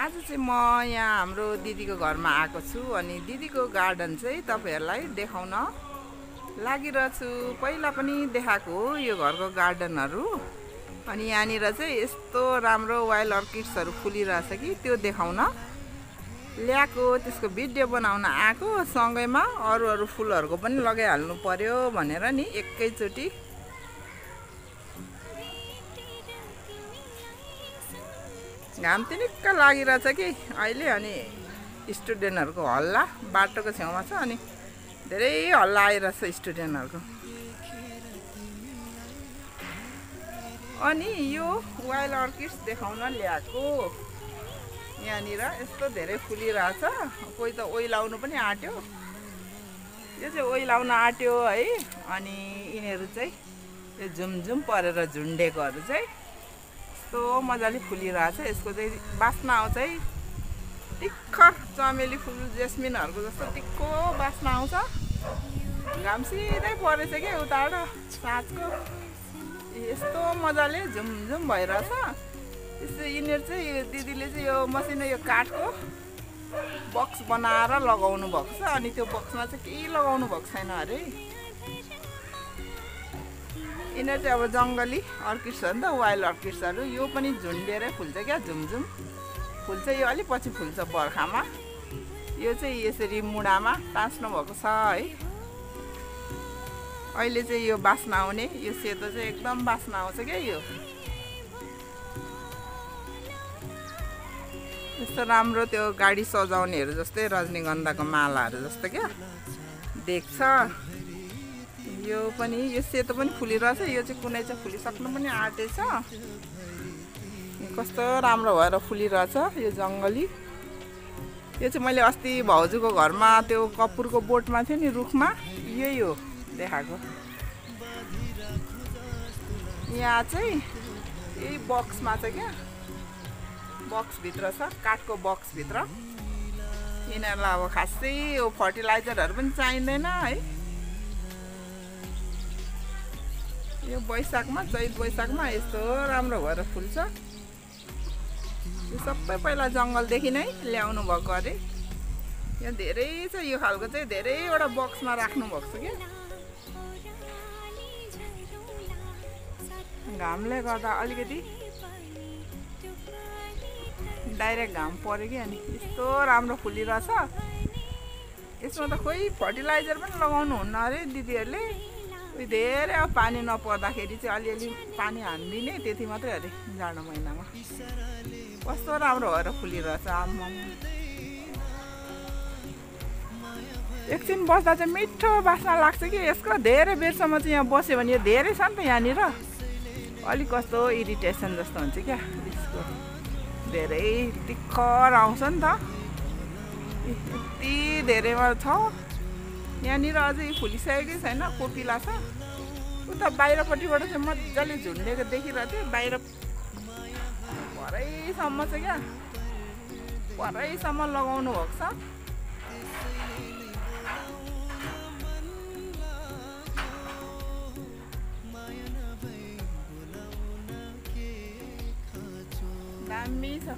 आज चाहिँ म यहाँ हाम्रो दिदीको घरमा आएको छु अनि दिदीको गार्डन चाहिँ तपाईहरुलाई देखाउन लागिरहेछु। पहिला पनि देखाएको हो यो घरको गार्डनहरु अनि यहाँनिर चाहिँ यस्तो राम्रो वाइल्ड अर्किड्सहरु फुलिरहेछ कि त्यो देखाउन ल्याएको, त्यसको भिडियो बनाउन आएको। सँगैमा अरु फुलहरुको पनि लगाइहाल्नु पर्यो भनेर नि एकैचोटी। घाम तिनिक्क लागिरहेछ कि अहिले अनि स्टुडेन्टहरुको हल्ला बाटोको छेउमा छ अनि धेरै हल्ला आइरहेछ स्टुडेन्टहरुको। अनि यो वाइल्ड अर्किड्स देखाउन ल्याएको। यहाँनिर यस्तो धेरै फुलिरहेछ, कोही त ओइलाउनु पनि आट्यो। यो चाहिँ ओइलाउन आट्यो है। अनि यिनीहरु चाहिँ यो झुमझुम परेर झुन्डेकोहरु चाहिँ यस्तो मजाले फुलिरहेछ। यसको चाहिँ बास्ना आउँछ है, टिक्खर चमेली फुल जेस्मिनहरुको जस्तो टिक्को बास्ना आउँछ। घाम सिधै परेछ के उताबाट साँझको, यस्तो मजाले झुमझुम भइरहेछ। यसो यिनीहरु चाहिँ यो दिदीले चाहिँ यो मसिनो यो काठको बक्स बनाएर लगाउनु भएको छ अनि त्यो बक्समा चाहिँ केही लगाउनु भएको छैन अरे। यिनीहरु चाहिँ अब जंगली अर्किड्स हो नि त, वाइल्ड अर्किड्सहरु। यो पनि झुन्डेरै फुल्छ क्या, झुमझुम फुल्छ। यो अलि पछि फुल्छ बर्खामा। यो चाहिँ यसरी मुडामा टाँस्नु भएको छ है। अहिले चाहिँ यो बास्ना आउने, यो सेतो चाहिँ एकदम बास्ना आउँछ क्या। यो यस्तो राम्रो त्यो गाडी सजाउनेहरु जस्तै रजनीगन्धाको मालाहरु जस्तो क्या देख्छ। यो पनि यो सेतो पनि फुलिरहेछ। यो चाहिँ कुनै चाहिँ फुलिसक्नु पनि आँटेछ। कस्तो राम्रो भएर फुलिरहेछ यो जंगली। यो चाहिँ मैले अस्ति भाउजूको घरमा त्यो कपुरको बोटमा थियो नि रुखमा, यही हो देखाएको। यहाँ चाहिँ यही बक्समा छ क्या, बक्स भित्र छ, काठको बक्स भित्र। यिनीहरुलाई अब खासै यो फर्टिलाइजरहरु पनि चाहिँदैन है। यो वैशाखमा, चैत वैशाखमा यस्तो राम्रो भएर फुल्छ। यो सबै पहिला जंगलदेखि नै ल्याउनु भएको अरे। यहाँ धेरै छ यो खालको चाहिँ, धेरैवटा बक्समा राख्नु भएको छ क्या। घामले गर्दा अलिकति डाइरेक्ट घाम पर्यो कि अनि यस्तो राम्रो फुलिरहेछ। यसमा त खोइ फर्टिलाइजर पनि लगाउनु हुन्न अरे दिदीहरुले। धेरै अब पानी नपर्दाखेरि चाहिँ अलिअलि पानी हान्दिने, त्यति मात्रै अरे जाडो महिनामा। कस्तो राम्रो भएर फुलिरहेछ। एकछिन बस्दा चाहिँ मिठो बास्ना लाग्छ कि यसको। धेरै बेरसम्म चाहिँ यहाँ बस्यो भने, यो धेरै छ नि त यहाँनिर, अलिक कस्तो इरिटेसन जस्तो हुन्छ क्या यसको। धेरै तिखर आउँछ नि त, यति धेरैमा छ। यहाँनिर अझै फुलिसकेकै छैन, कोपिला छ। उता बाहिरपट्टिबाट चाहिँ मजाले झुन्डेको देखिरहेको थियो। बाहिर परैसम्म छ क्या, परैसम्म लगाउनु भएको छ। दामी छ।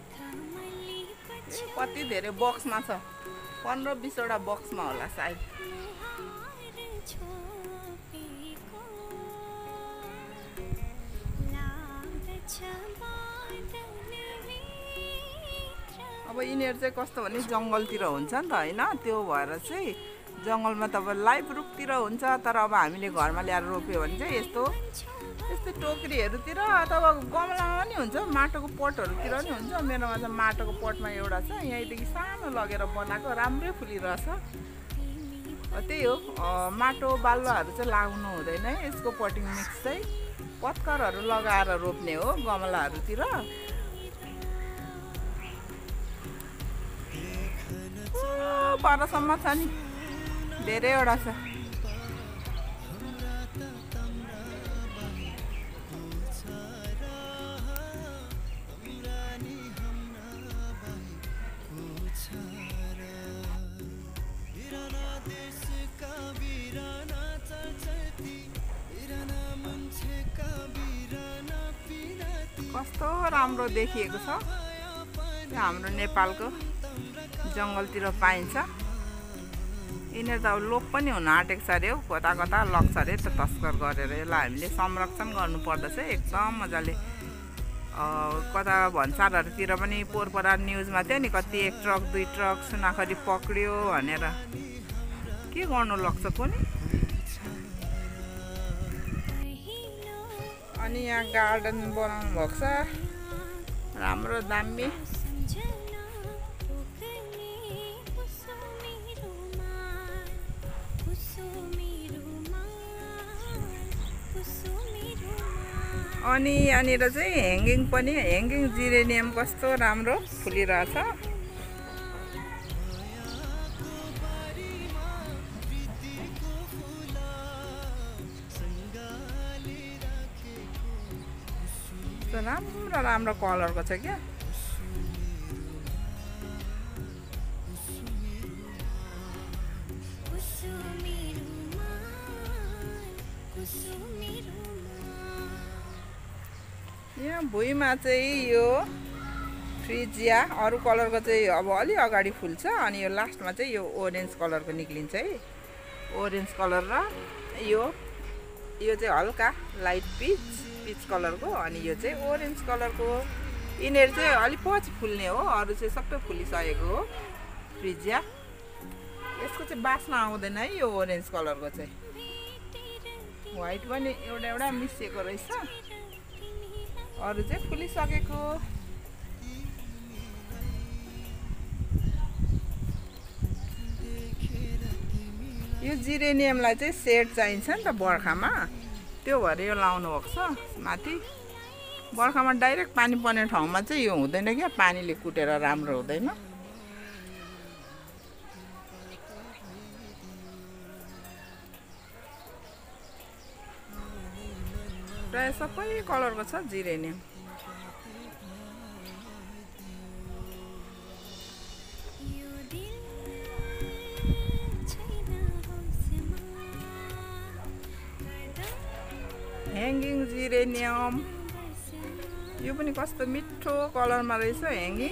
कति धेरै बक्समा छ, 15-20 वटा बक्समा होला सायद। अब यिनीहरु चाहिँ कस्तो भने जंगलतिर हुन्छ नि त हैन, त्यो भएर चाहिँ जंगलमा त अब लाइभ रुखतिर हुन्छ। तर अब हामीले घरमा ल्याएर रोप्यो भने चाहिँ यस्तो टोकरीहरुतिर अथवा गमलामा पनि हुन्छ, माटोको पटहरुतिर पनि हुन्छ। मेरोमा चाहिँ माटोको पटमा एउटा छ, यहीँदेखि सानो लगेर बनाएको, राम्रै फुलिरहेछ। त्यही हो, माटो बालुवाहरु चाहिँ लाग्नु हुँदैन है। यसको पटिङ मिक्स चाहिँ पत्करहरु लगाएर रोप्ने हो गमलाहरुतिर। परसम्म छ नि, धेरैवटा छ। कस्तो राम्रो देखिएको छ। हाम्रो नेपालको जङ्गलतिर पाइन्छ। यिनीहरू त अब लोप पनि हुन आँटेको छ अरे हौ, कता कता लग्छ अरे त तस्कर गरेर। यसलाई हामीले संरक्षण गर्नुपर्दछ एकदम मजाले। कता भन्सारहरूतिर पनि पोहोरपरा न्युजमा थियो नि, कति 1 ट्रक 2 ट्रक सुनाखरी पक्रियो भनेर। के गर्नु लाग्छ कुनि। अनि यहाँ गार्डन बनाउनु भएको छ राम्रो दामी। अनि यहाँनिर चाहिँ ह्याङ्गिङ पनि, ह्याङ्गिङ जिरेनियम कस्तो राम्रो फुलिरहेछ। राम्रो राम्रो कलरको छ क्या। यहाँ भुइँमा चाहिँ यो फ्रिजिया अरू कलरको चाहिँ अब अलि अगाडि फुल्छ। अनि यो लास्टमा चाहिँ यो ओरेन्ज कलरको निक्लिन्छ है। ओरेन्ज कलर र यो चाहिँ हल्का लाइट पिच कलरको। अनि यो चाहिँ ओरेन्ज कलरको। यिनीहरू चाहिँ अलिक पछि फुल्ने हो, अरू चाहिँ सबै फुलिसकेको हो फ्रिजिया। यसको चाहिँ बास्ना आउँदैन है यो ओरेन्ज कलरको चाहिँ। व्हाइट पनि एउटा मिसिएको रहेछ, अरू चाहिँ फुलिसकेको। यो जिरेनियमलाई चाहिँ सेड चाहिन्छ नि त बर्खामा, त्यो भएर यो लाउनु भएको छ माथि। बर्खामा डाइरेक्ट पानी पर्ने ठाउँमा चाहिँ यो हुँदैन क्या, पानीले कुटेर राम्रो हुँदैन। प्रायः सबै कलरको छ जिरेनियम। ह्याङ्गिङ जिरेनियम यो पनि कस्तो मिठो कलरमा रहेछ ह्याङ्गिङ।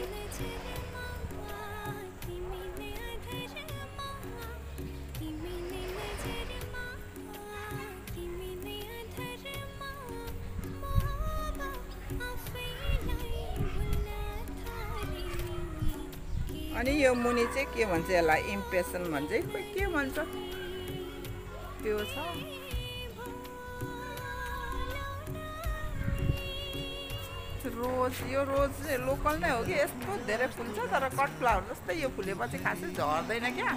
अनि यो मुनि चाहिँ के भन्छ यसलाई, इम्प्रेसन भन्छ खोइ के भन्छ त्यो छ। रोज, यो रोज चाहिँ लोकल नै हो कि, यस्तो धेरै फुल्छ तर कट फ्लावर जस्तै यो फुलेपछि खासै झर्दैन क्या।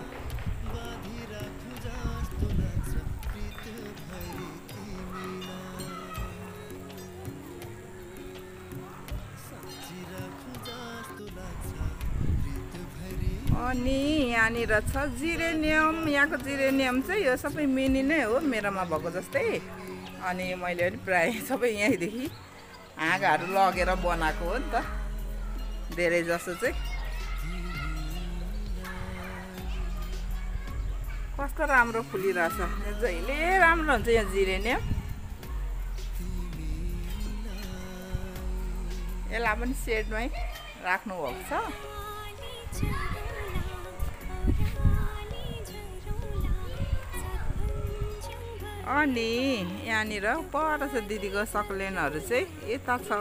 अनि यहाँनिर छ जिरेनियम। यहाँको जिरेनियम चाहिँ यो सबै मिनी नै हो मेरोमा भएको जस्तै। अनि मैले पनि प्राय सबै यहीँदेखि हाँगाहरू लगेर बनाएको हो नि त धेरै जसो चाहिँ। कस्तो राम्रो फुलिरहेछ, जहिले राम्रो हुन्छ यहाँ जिरेनियम। यसलाई पनि सेडमै राख्नु भएको छ। अनि यहाँनिर पर छ दिदीको सक्लेनहरू चाहिँ यता छ।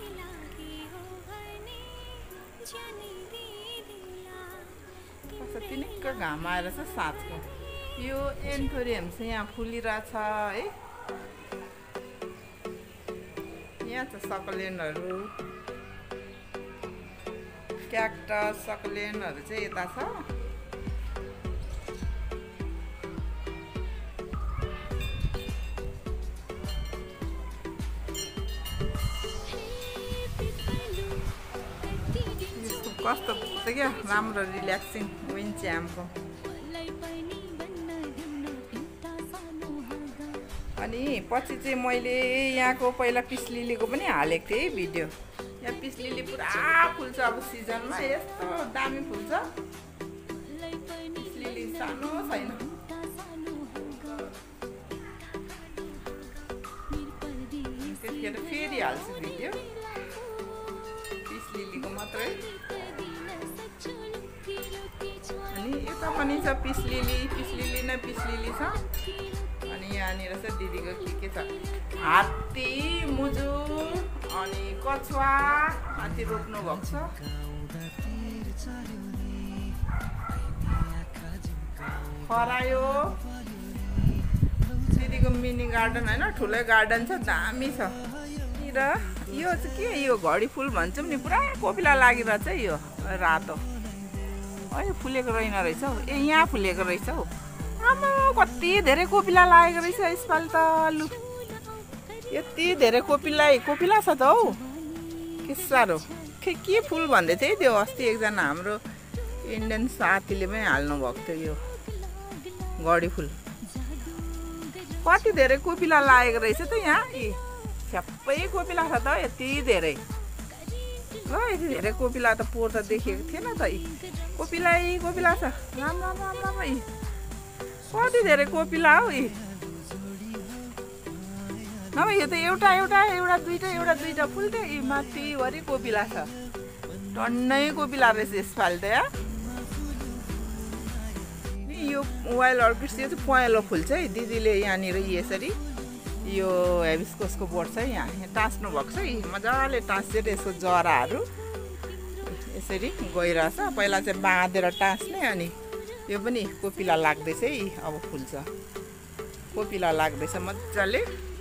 कस्तो तिनिक्क घाम आएर छ साँझको। यो एन्थोरियम चाहिँ यहाँ फुलिरहेछ है। यहाँ छ सक्लेनहरू, क्याक्टस सक्लेनहरू चाहिँ यता छ। कस्तो पुग्छ क्या राम्रो रिल्याक्सिङ विन्ड च्याम्पको। अनि पछि चाहिँ मैले यहाँको पहिला पिस लिलीको पनि हालेको थिएँ भिडियो। यहाँ पिस लिली पुरा फुल्छ अब सिजनमा, यस्तो दामी फुल्छ। पिस लिली सानो छैन। त्यतिखेर फेरि हाल्छु भिडियो। पिस लिलीको मात्र मात्रै। अनि यता पनि छ पिस लिली नै पिस लिली छ। अनि यहाँनिर चाहिँ दिदीको के छ हात्ती, मुजुर अनि कछुवा हात्ती रोप्नु भएको छ। खरायो दिदीको मिनी गार्डन होइन, ठुलै गार्डन छ, दामी छ। र यो चाहिँ के यो घडी फुल भन्छौँ नि, पुरा कोपिला लागिरहेछ यो रातो। है फुलेको रहेन रहेछ हौ। ए यहाँ फुलेको रहेछ हौ। आमा कति धेरै कोपिला लागेको रहेछ यसपालि त। लु यति धेरै कोपिला छ त हौ। के साह्रो के फुल भन्दै थियो त्यो अस्ति एकजना हाम्रो इन्डियन साथीले पनि हाल्नु भएको थियो यो घडी फुल। कति धेरै कोपिला लागेको रहेछ त यहाँ। सबै कोपिला छ त यति धेरै। ल यति धेरै कोपिला त पोहोर त देखेको थिएन त। कोपिला छ राम्रो। कति धेरै कोपिला हौ। नभए यो त एउटा दुईटा फुल थियो। यी माथिभरि कोपिला छ। टन्नै कोपिला रहेछ यसपालि त। यो वाइल्ड अर्किड्स यो चाहिँ पहेँलो फुल छ है। दिदीले यहाँनिर यसरी यो हेबिस्कसको बोट छ यहाँ टाँस्नु भएको छ। मजाले टाँसेर यसको जराहरू यसरी गइरहेछ। पहिला चाहिँ बाँधेर टाँस्ने, अनि यो पनि कोपिला लाग्दैछ है। अब फुल्छ, कोपिला लाग्दैछ मजाले।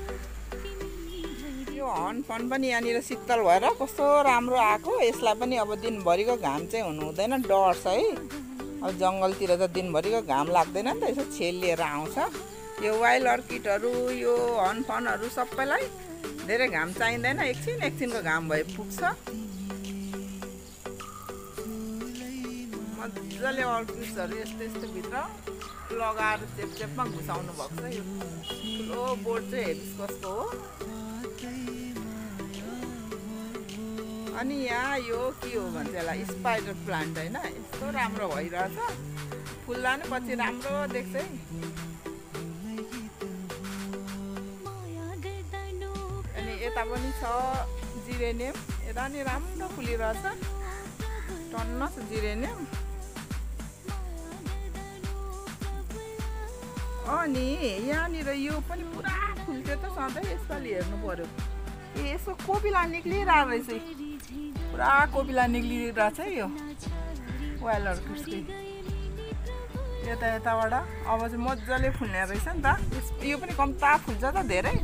यो हनफन पनि यहाँनिर शीतल भएर कस्तो राम्रो आएको। यसलाई पनि अब दिनभरिको घाम चाहिँ हुनु हुँदैन, डढ्छ है। अब जङ्गलतिर त दिनभरिको घाम लाग्दैन नि त, यसो छेलिएर आउँछ। यो वाइल्ड अर्किडहरू यो हनफनहरू सबैलाई धेरै घाम चाहिँदैन, एकछिनको घाम भए पुग्छ। मजाले अर्किड्सहरू यस्तो भित्र लगाएर चेपमा घुसाउनु भएको छ। यो ठुलो बोट चाहिँ हेबिस्कसको हो। अनि यहाँ यो के हो भन्छ यसलाई स्पाइडर प्लान्ट होइन। यस्तो राम्रो भइरहेछ, फुल्दा नि पछि राम्रो देख्छ है। अनि यता पनि छ जिरेनियम, यता नि राम्रो फुलिरहेछ, टन्न छ जिरेनियम। अनि यहाँनिर यो पनि पुरा फुल्थ्यो त सधैँ, यसपालि हेर्नु पर्यो। यसो कोपिला निक्लिरहेको रहेछ, पुरा कोपिला निक्लिरहेछ है यो वाइल्ड अर्किड्सको। यताबाट अब चाहिँ मजाले फुल्ने रहेछ नि त। यो पनि कम्ता फुल्छ त धेरै।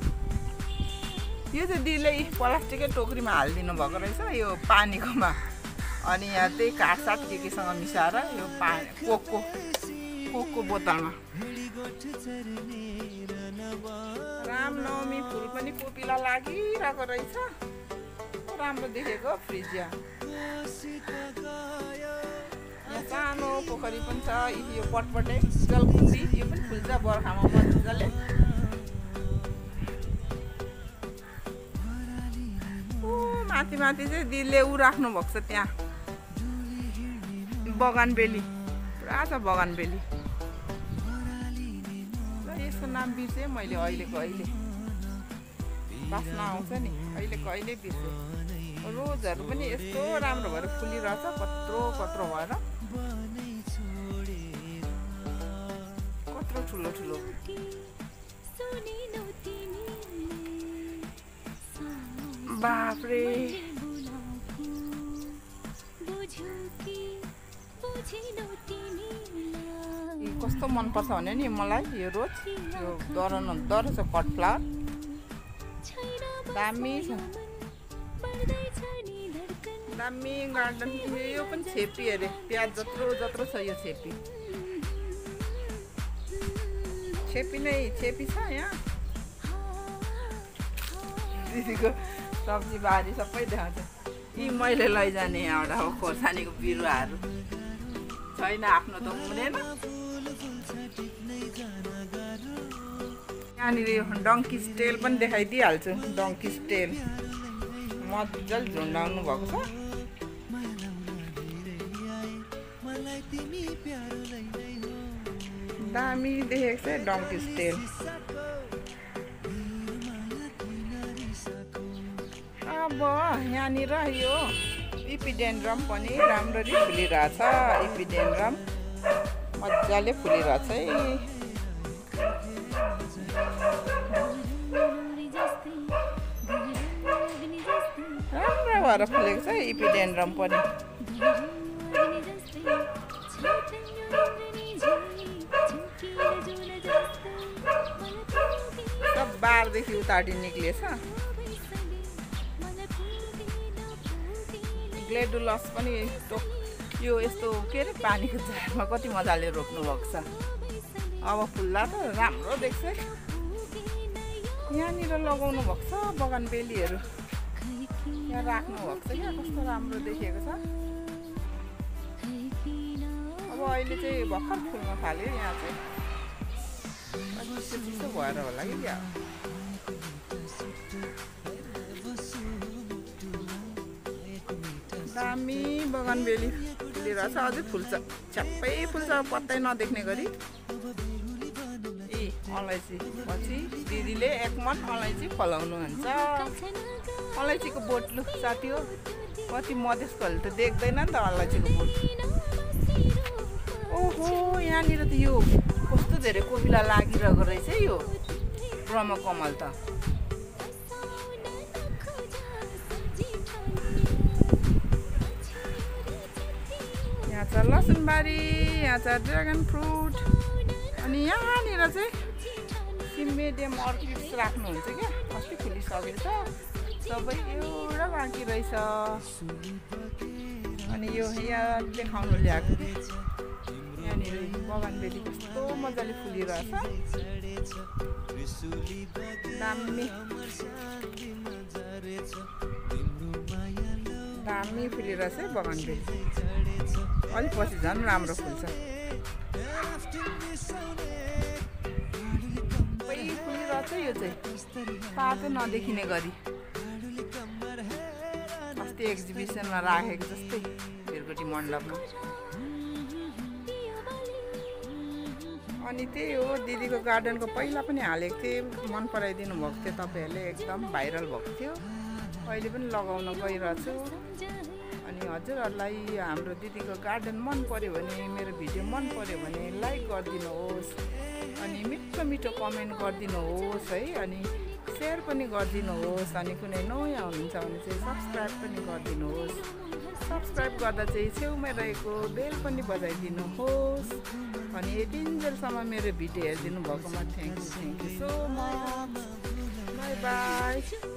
यो चाहिँ दिदीले प्लास्टिकै टोकरीमा हालिदिनु भएको रहेछ यो पानीकोमा। अनि यहाँ त्यही काठसाट केसँग मिसाएर यो पानी कोकको बोतलमा। रामनवमी फुल पनि कोपिला लागिरहेको रहेछ, राम्रो देखेको फ्रिजिया। यहाँ सानो पोखरी पनि छ, यो पटपटे जलकुम्भी यो पनि फुल्छ बर्खामा मजाले। माथि चाहिँ दिदीले राख्नु भएको छ त्यहाँ बगानबेली, पुरा छ बगानबेली। यसको नाम बिर्सेँ मैले, अहिले बास्न आउँछ नि, अहिले बिर्सेँ। रोजहरू पनि यस्तो राम्रो भएर फुलिरहेछ, कत्रो भएर, कत्रो ठुलो। बाफ्रे कस्तो मनपर्छ भने नि मलाई यो रोज, यो डरो छ कट फ्लावर, दामी छ, दामी गार्डन। यो पनि छेपी अरे, प्याज जत्रो छ यो छेपी छ यहाँ। दिदीको सब्जी बारी सबै देखाउँछ। यी मैले लैजाने यहाँबाट अब खोर्सानीको बिरुवाहरू छैन, आफ्नो त हुँदैन। यहाँनिर यो डङ्किज टेल पनि देखाइदिइहाल्छु। डङ्किज टेल मजाले झुन्डाउनु भएको छ। दामी देखेको छ डङ्किज टेल। अब यहाँनिर यो इपिडेन्ड्रम पनि राम्ररी फुलिरहेछ। इपिडेन्ड्रम मजाले फुलिरहेछ है। राम्रो भएर फुलेको छ इपिडेन्ड्रम पनि। सब बारदेखि उताटी निक्लिएछ। ग्लेडुलस पनि यो यस्तो के अरे पानीको जारमा कति मजाले रोप्नु भएको छ। अब फुल्दा त राम्रो देख्छ। यहाँनिर लगाउनु भएको छ बगानबेलीहरू, यहाँ राख्नु भएको छ क्या, कस्तो राम्रो देखिएको छ। अब अहिले चाहिँ भर्खर फुल्न थाल्यो यहाँ चाहिँ, चिसो भएर होला कि क्या। दामी बगानबेली फुलिरहेछ, अझै फुल्छ, छ्याप्पै फुल्छ पत्तै नदेख्ने गरी। अलैँची पछि दिदीले 1 मन अलैँची फलाउनुहुन्छ। अलैँचीको बोट लु साथी हो, कति मधेसकोहरूले त देख्दैन नि त अलैँचीको बोट। ओहो यहाँनिर त यो कस्तो धेरै कोपिला लागिरहेको रहेछ यो ब्रह्मकमल त। यहाँ छ लसुनबारी, यहाँ छ ड्रागन फ्रुट, अनि यहाँनिर चाहिँ सिम्बेडियम अर्किड्स राख्नुहुन्छ क्या। अस्ति फुलिसकेछ, सबै एउटा बाँकी रहेछ। अनि यो यहाँ देखाउनु ल्याएको यहाँनिर बगानबेली कस्तो मजाले फुलिरहेछ, दामी दामी फुलिरहेछ है बगानबेली। अलिक पछि झन् राम्रो फुल्छ। फुलिरहेछ यो चाहिँ पातो नदेखिने गरी, अस्ति एक्जिबिसनमा राखेको जस्तै भिरगोटी मण्डपमा। अनि त्यही हो, दिदीको गार्डनको पहिला पनि हालेको थिएँ, मन पराइदिनु भएको थियो तपाईँहरूले, एकदम भाइरल भएको थियो। अहिले पनि लगाउन गइरहेछु। अनि हजुरहरूलाई हाम्रो दिदीको गार्डन मन पर्यो भने, मेरो भिडियो मन पर्यो भने लाइक गरिदिनुहोस्, अनि मिठो मिठो कमेन्ट गरिदिनुहोस् है, अनि सेयर पनि गरिदिनुहोस्, अनि कुनै नयाँ हुनुहुन्छ भने चाहिँ सब्सक्राइब पनि गरिदिनुहोस्। सब्सक्राइब गर्दा चाहिँ छेउमा रहेको बेल पनि बजाइदिनुहोस्। अनि यतिन्जेलसम्म मेरो भिडियो हेरिदिनु भएकोमा thank you so much. Bye by.